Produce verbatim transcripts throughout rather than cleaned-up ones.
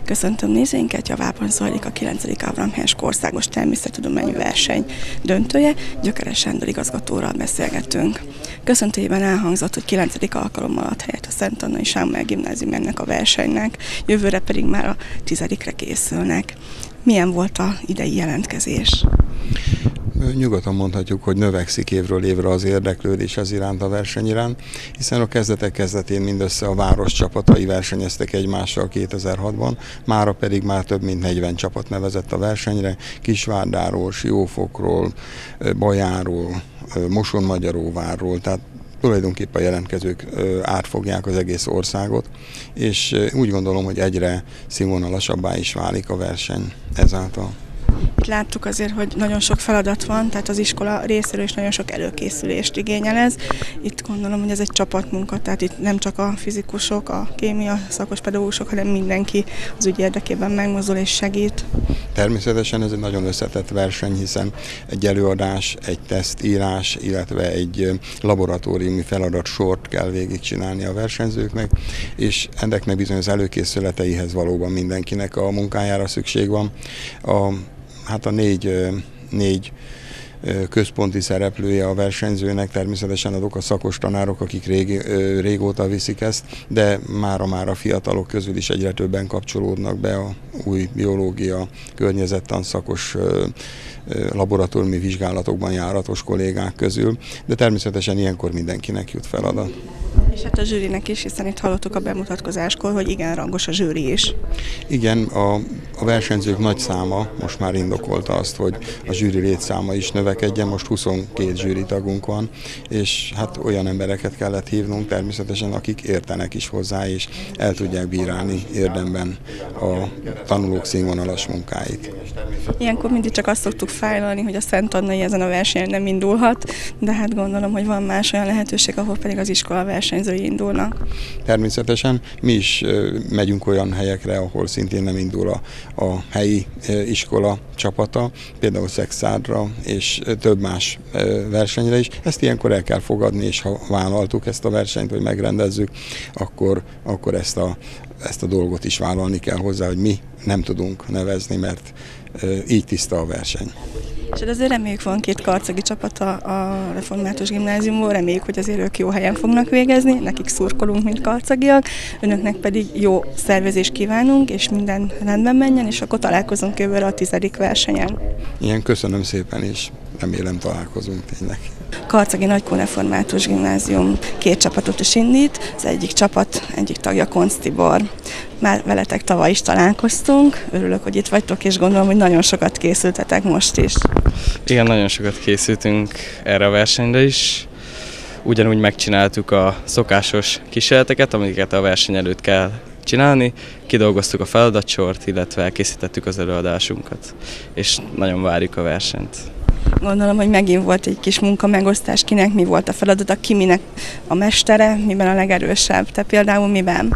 Köszöntöm nézőinket, javában zajlik a kilencedik Ávraam Henschke országos természettudományi verseny döntője, Gyökeres Sándor igazgatóral beszélgetünk. Köszöntőjében elhangzott, hogy kilencedik alkalommal ad helyet a Szent Annai Sámuel Gimnázium ennek a versenynek, jövőre pedig már a tizedikre készülnek. Milyen volt az idei jelentkezés? Nyugodtan mondhatjuk, hogy növekszik évről évre az érdeklődés ez iránt, a verseny iránt, hiszen a kezdetek kezdetén mindössze a város csapatai versenyeztek egymással kétezer-hatban, mára pedig már több mint negyven csapat nevezett a versenyre, Kisvárdáról, Siófokról, Bajáról, Mosonmagyaróvárról, tehát tulajdonképpen a jelentkezők átfogják az egész országot, és úgy gondolom, hogy egyre színvonalasabbá is válik a verseny ezáltal. Itt láttuk azért, hogy nagyon sok feladat van, tehát az iskola részéről is nagyon sok előkészülést igényel ez. Itt gondolom, hogy ez egy csapatmunka, tehát itt nem csak a fizikusok, a kémia szakos pedagógusok, hanem mindenki az ügy érdekében megmozdul és segít. Természetesen ez egy nagyon összetett verseny, hiszen egy előadás, egy tesztírás, illetve egy laboratóriumi feladat sort kell végigcsinálni a versenyzőknek, és ennek bizony az előkészületeihez valóban mindenkinek a munkájára szükség van. A Hát a négy, négy központi szereplője a versenyzőnek természetesen azok a szakos tanárok, akik rég, régóta viszik ezt, de mára-már a fiatalok közül is egyre többen kapcsolódnak be a új biológia, környezettan szakos laboratóriumi vizsgálatokban járatos kollégák közül, de természetesen ilyenkor mindenkinek jut feladat. És hát a zsűrinek is, hiszen itt hallottuk a bemutatkozáskor, hogy igen rangos a zsűri is. Igen, a, a versenyzők nagy száma most már indokolta azt, hogy a zsűri létszáma is növekedjen, most huszonkét zsűritagunk van, és hát olyan embereket kellett hívnunk természetesen, akik értenek is hozzá, és el tudják bírálni érdemben a tanulók színvonalas munkáit. Ilyenkor mindig csak azt szoktuk fájlalni, hogy a Szent Annai ezen a versenyen nem indulhat, de hát gondolom, hogy van más olyan lehetőség, ahol pedig az iskola versenyzői indulnak. Természetesen mi is megyünk olyan helyekre, ahol szintén nem indul a, a helyi iskola csapata, például Szexárdra és több más versenyre is. Ezt ilyenkor el kell fogadni, és ha vállaltuk ezt a versenyt, hogy megrendezzük, akkor, akkor ezt, a, ezt a dolgot is vállalni kell hozzá, hogy mi nem tudunk nevezni, mert így tiszta a verseny. És azért reméljük, van két karcagi csapata a Református Gimnáziumból, reméljük, hogy azért ők jó helyen fognak végezni, nekik szurkolunk, mint karcagiak, önöknek pedig jó szervezést kívánunk, és minden rendben menjen, és akkor találkozunk jövőre a tizedik versenyen. Igen, köszönöm szépen, és remélem találkozunk tényleg. Karcagi Nagykó Református Gimnázium két csapatot is indít, az egyik csapat, egyik tagja Koncz Tibor. Már veletek tavaly is találkoztunk, örülök, hogy itt vagytok, és gondolom, hogy nagyon sokat készültetek most is. Igen, nagyon sokat készültünk erre a versenyre is. Ugyanúgy megcsináltuk a szokásos kísérleteket, amiket a verseny előtt kell csinálni, kidolgoztuk a feladatsort, illetve elkészítettük az előadásunkat, és nagyon várjuk a versenyt. Gondolom, hogy megint volt egy kis munkamegosztás, kinek mi volt a feladata, ki minek a mestere, miben a legerősebb. Te például miben?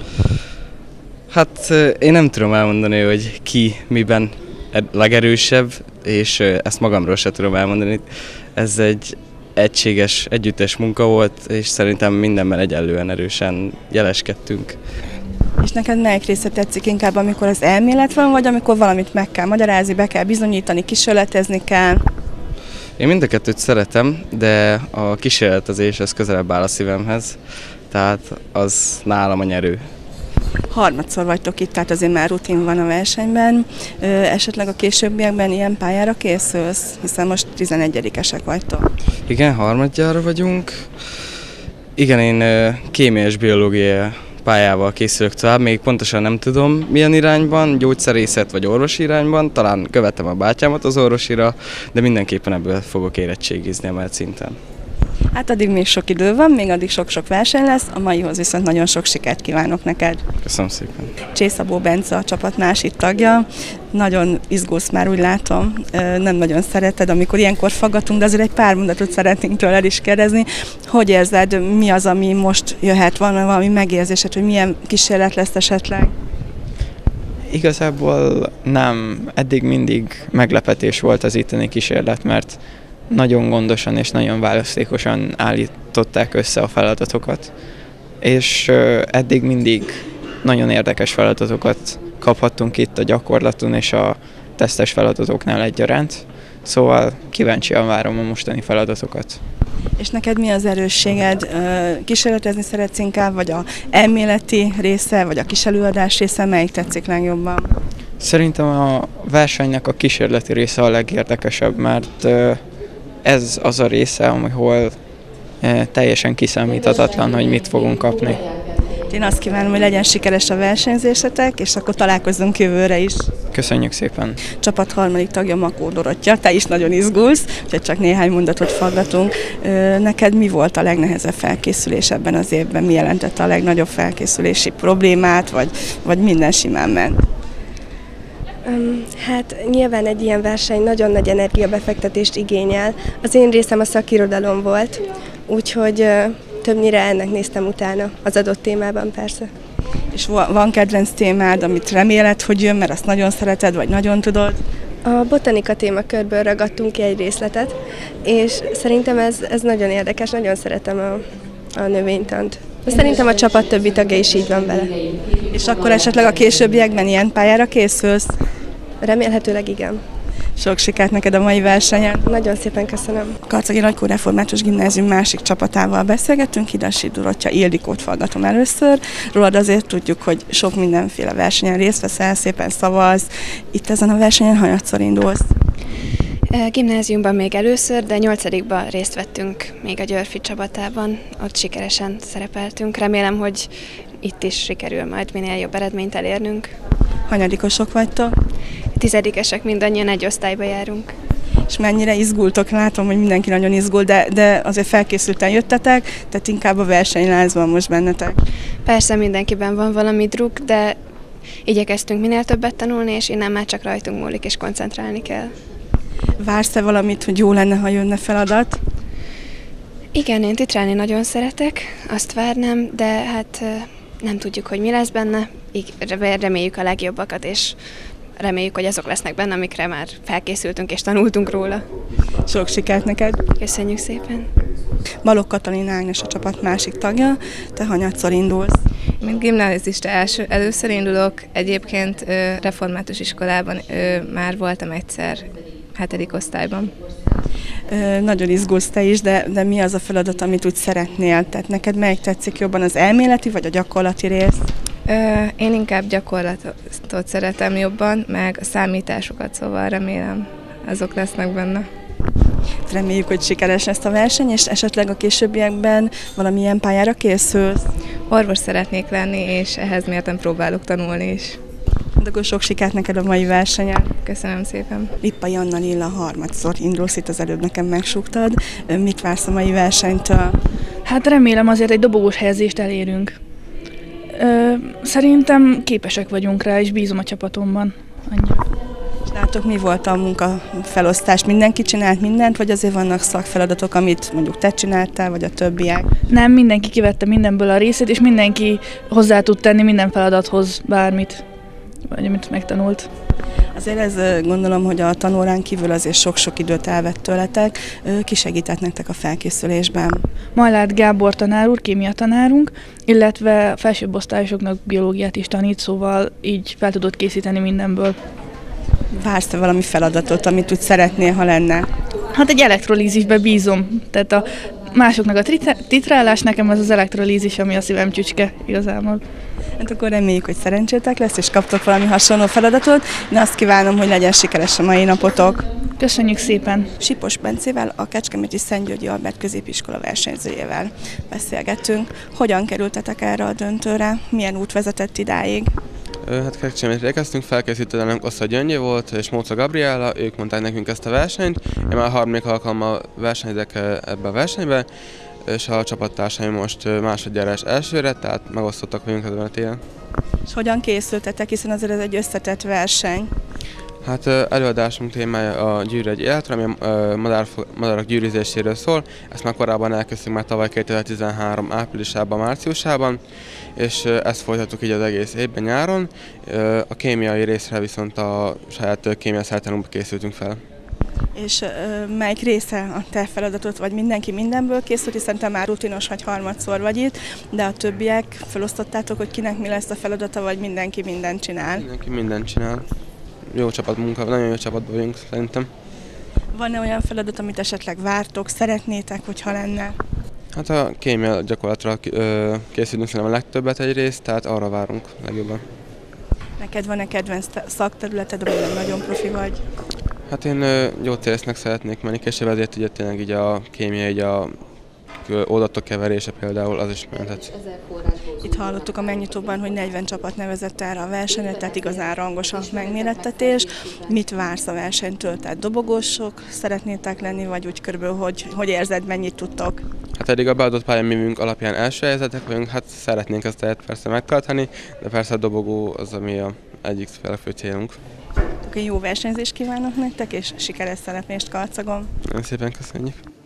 Hát én nem tudom elmondani, hogy ki miben legerősebb, és ezt magamról sem tudom elmondani. Ez egy egységes, együttes munka volt, és szerintem mindenben egyenlően erősen jeleskedtünk. És neked melyik része tetszik inkább, amikor az elmélet van, vagy amikor valamit meg kell magyarázni, be kell bizonyítani, kísérletezni kell? Én mind a kettőt szeretem, de a kísérletezés az közelebb áll a szívemhez, tehát az nálam a nyerő. Harmadszor vagytok itt, tehát azért már rutin van a versenyben. Ö, esetleg a későbbiekben ilyen pályára készülsz, hiszen most tizenegyedikesek vagytok. Igen, harmadjára vagyunk. Igen, én kémia és biológia pályával készülök tovább, még pontosan nem tudom milyen irányban, gyógyszerészet vagy orvosi irányban, talán követem a bátyámat az orvosira, de mindenképpen ebből fogok érettségizni emelt szinten. Hát addig még sok idő van, még addig sok-sok verseny lesz, a maihoz viszont nagyon sok sikert kívánok neked. Köszönöm szépen. Csészabó Bence a csapat másik tagja, nagyon izgulsz már, úgy látom, nem nagyon szereted, amikor ilyenkor faggatunk, de azért egy pár mondatot szeretnénk tőled is kérdezni. Hogy érzed, mi az, ami most jöhet, van valami megérzésed, hogy milyen kísérlet lesz esetleg? Igazából nem, eddig mindig meglepetés volt az itteni kísérlet, mert nagyon gondosan és nagyon választékosan állították össze a feladatokat, és eddig mindig nagyon érdekes feladatokat kaphattunk itt a gyakorlaton és a tesztes feladatoknál egyaránt, szóval kíváncsian várom a mostani feladatokat. És neked mi az erősséged? Kísérletezni szeretsz inkább, vagy a elméleti része, vagy a kis előadás része, melyik tetszik legjobban? Szerintem a versenynek a kísérleti része a legérdekesebb, mert ez az a része, ahol teljesen kiszámíthatatlan, hogy mit fogunk kapni. Én azt kívánom, hogy legyen sikeres a versenyzésetek, és akkor találkozzunk jövőre is. Köszönjük szépen! Csapat harmadik tagja Makó Dorottya, te is nagyon izgulsz, úgyhogy csak néhány mondatot faggatunk. Neked mi volt a legnehezebb felkészülés ebben az évben? Mi jelentette a legnagyobb felkészülési problémát, vagy, vagy minden simán ment? Um, hát nyilván egy ilyen verseny nagyon nagy energiabefektetést igényel. Az én részem a szakirodalom volt, úgyhogy uh, többnyire ennek néztem utána, az adott témában persze. És van kedvenc témád, amit reméled, hogy jön, mert azt nagyon szereted, vagy nagyon tudod? A botanika témakörből ragadtunk ki egy részletet, és szerintem ez, ez nagyon érdekes, nagyon szeretem a, a növénytant. Szerintem a csapat többi tagja is így van vele. És akkor esetleg a későbbiekben ilyen pályára készülsz? Remélhetőleg igen. Sok sikert neked a mai versenyen. Nagyon szépen köszönöm. Karcagi Nagykó Református Gimnázium másik csapatával beszélgetünk, Hidasi Dorottya Ildikót faggatom először. Rólad azért tudjuk, hogy sok mindenféle versenyen részt veszel, szépen szavaz. Itt ezen a versenyen hanyatszor indulsz? Gimnáziumban még először, de nyolcadikban részt vettünk még a Györfi csapatában, ott sikeresen szerepeltünk. Remélem, hogy itt is sikerül majd minél jobb eredményt elérnünk. Hanyadikosok vagytok? Tizedikesek, mindannyian egy osztályba járunk. És mennyire izgultok? Látom, hogy mindenki nagyon izgul, de, de azért felkészülten jöttetek, tehát inkább a versenyláz van most bennetek. Persze mindenkiben van valami druk, de igyekeztünk minél többet tanulni, és innen már csak rajtunk múlik, és koncentrálni kell. Vársz-e valamit, hogy jó lenne, ha jönne feladat? Igen, én titrálni nagyon szeretek, azt várnám, de hát nem tudjuk, hogy mi lesz benne. Így reméljük a legjobbakat, és reméljük, hogy azok lesznek benne, amikre már felkészültünk és tanultunk róla. Sok sikert neked! Köszönjük szépen! Balogh Katalin Ágnes a csapat másik tagja, te hanyatszor indulsz? Mint gimnazista első, először indulok, egyébként ö, református iskolában ö, már voltam egyszer hetedik osztályban. Ö, nagyon izgulsz te is, de, de mi az a feladat, amit úgy szeretnél? Tehát neked melyik tetszik jobban, az elméleti vagy a gyakorlati rész? Ö, én inkább gyakorlatot szeretem jobban, meg a számításokat, szóval remélem azok lesznek benne. Reméljük, hogy sikeres lesz a verseny, és esetleg a későbbiekben valamilyen pályára készülsz? Orvos szeretnék lenni, és ehhez mérten próbálok tanulni is. De akkor sok sikert neked a mai versenyen. Köszönöm szépen. Lippai Anna Lilla harmadszor indulsz, itt az előbb nekem megsúgtad. Mit vársz a mai versenytől? Hát remélem azért egy dobogós helyezést elérünk. Ö, szerintem képesek vagyunk rá, és bízom a csapatomban. Annyira. És látok, mi volt a munkafelosztás? Mindenki csinált mindent, vagy azért vannak szakfeladatok, amit mondjuk te csináltál, vagy a többiek? Nem, mindenki kivette mindenből a részét, és mindenki hozzá tud tenni minden feladathoz bármit, vagy amit megtanult. Azért ez gondolom, hogy a tanórán kívül azért sok-sok időt elvett tőletek. Ki segített nektek a felkészülésben? Majláth Gábor tanár úr, kémia tanárunk, illetve felsőbb osztályosoknak biológiát is tanít, szóval így fel tudott készíteni mindenből. Vársz-e valami feladatot, amit úgy szeretnél, ha lenne? Hát egy elektrolízisbe bízom. Tehát a másoknak a titrálás, nekem az az elektrolízis, ami a szívem csücske igazából. Hát akkor reméljük, hogy szerencsétek lesz, és kaptok valami hasonló feladatot. Én azt kívánom, hogy legyen sikeres a mai napotok. Köszönjük szépen! Sipos Bencével, a Kecskeméti Szent Györgyi Albert középiskola versenyzőjével beszélgetünk. Hogyan kerültetek erre a döntőre? Milyen út vezetett idáig? Hát Kecskemétre érkeztünk, felkészítőnk Oszta Gyöngyi volt és Móca Gabriella, ők mondták nekünk ezt a versenyt. Én már harmadik alkalommal versenyzek ebbe a versenybe, és a csapattársaim most másodjára és elsőre, tehát megosztottak vagyunk ezen a téren. És hogyan készültetek, hiszen azért ez egy összetett verseny? Hát előadásunk témája a Gyűrű egy életre, ami a madár, madarak gyűrűzéséről szól. Ezt már korábban elkezdtünk már tavaly kétezer-tizenhárom áprilisában, márciusában, és ezt folytattuk így az egész évben nyáron. A kémiai részre viszont a saját kémia szertanunkba készültünk fel. És ö, melyik része a te feladatot, vagy mindenki mindenből készült, hiszen te már rutinos vagy harmadszor vagy itt, de a többiek felosztottátok, hogy kinek mi lesz a feladata, vagy mindenki mindent csinál? Mindenki mindent csinál. Jó csapatmunka, nagyon jó csapatban vagyunk szerintem. Van-e olyan feladat, amit esetleg vártok, szeretnétek, hogyha lenne? Hát a kémia gyakorlatra ö, készülünk szerintem a legtöbbet egyrészt, tehát arra várunk legjobban. Neked van-e kedvenc szakterületed, amiben nagyon profi vagy? Hát én ö, gyógyszerésznek szeretnék menni, később ezért ugye tényleg így a kémia, így a oldatok keverése például, az is menthet. Itt hallottuk a megnyitóban, hogy negyven csapat nevezett erre a versenyre, tehát igazán rangos a megmérettetés. Mit vársz a versenytől? Tehát dobogósok szeretnétek lenni, vagy úgy körülbelül, hogy, hogy érzed, mennyit tudtok? Hát eddig a beadott pályaművünk alapján első helyzetek vagyunk, hát szeretnénk ezt tehát persze megtartani, de persze a dobogó az, ami a egyik fő célunk. Jó versenyzést kívánok nektek, és sikeres szereplést Karcagon! Nagyon szépen köszönjük!